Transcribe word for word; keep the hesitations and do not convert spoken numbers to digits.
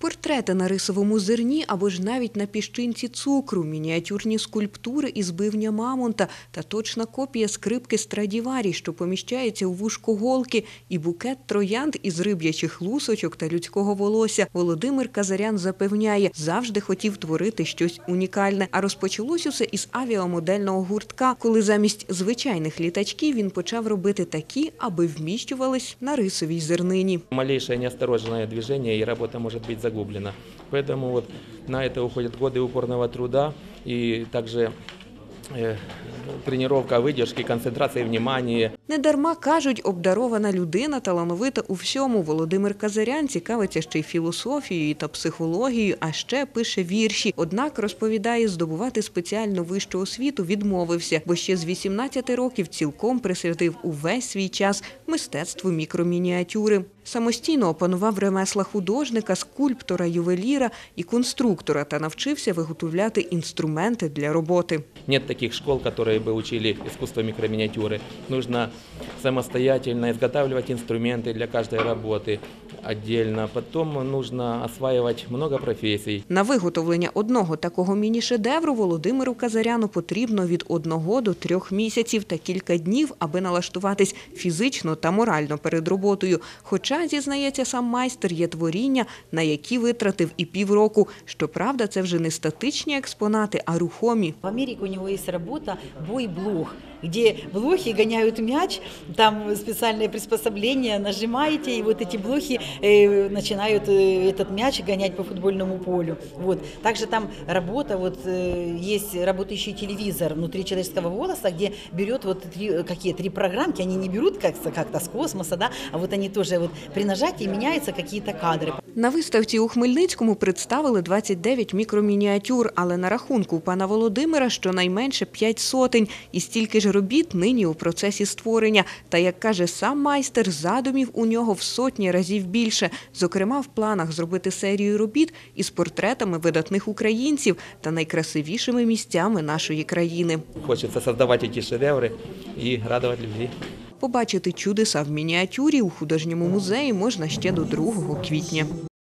Портрети на рисовому зерні або ж навіть на піщинці цукру, мініатюрні скульптури із бивня мамонта та точна копія скрипки Страдіварі, що поміщається у вушко голки, і букет троянд із риб'ячих лусочок та людського волосся. Володимир Казарян запевняє, завжди хотів творити щось унікальне. А розпочалось усе із авіамодельного гуртка, коли замість звичайних літачків він почав робити такі, аби вміщувались на рисовій зернині. Малейшее неосторожное движение, и работа может быть загублена. Поэтому вот на это уходят годы упорного труда и также э, тренировка выдержки, концентрация внимания. Недарма кажуть, обдарована людина, талановита у всьому. Володимир Казарян цікавиться ще й філософією та психологією, а ще пише вірші. Однак, розповідає, здобувати спеціальну вищу освіту відмовився, бо ще з вісімнадцяти років цілком присвятив увесь свій час мистецтву мікромініатюри. Самостійно опанував ремесла художника, скульптора, ювеліра і конструктора та навчився виготовляти інструменти для роботи. Нет таких школ, которые бы учили искусство микроминиатюры. Нужно самостоятельно изготавливать инструменты для каждой работы отдельно. Потом нужно осваивать много профессий. На виготовлення одного такого міні-шедевру Володимиру Казаряну потрібно від одного до трьох місяців та кілька днів, аби налаштуватись фізично та морально перед роботою. Хоча, зізнається сам майстер, є творіння, на які витратив і півроку. Щоправда, це вже не статичні експонати, а рухомі. В Америке у него есть работа «Бой-блох», где блохи гоняют мяч, там специальные приспособления, нажимаете, и вот эти блохи э, начинают э, этот мяч гонять по футбольному полю. Вот. Также там работа, вот, э, есть работающий телевизор внутри человеческого голоса, где берет вот три, какие три программки, они не берут как-то, как-то с космоса, да, а вот они тоже вот при нажатии меняются какие-то кадры. На виставці у Хмельницькому представили двадцять дев'ять мікромініатюр, але на рахунку у пана Володимира щонайменше п'ять сотень. І стільки ж робіт нині у процесі створення. Та, як каже сам майстер, задумів у нього в сотні разів більше. Зокрема, в планах зробити серію робіт із портретами видатних українців та найкрасивішими місцями нашої країни. Хочется создавать эти шедевры и радовать людей. Побачити чудеса в мініатюрі у художньому музеї можна ще до другого квітня.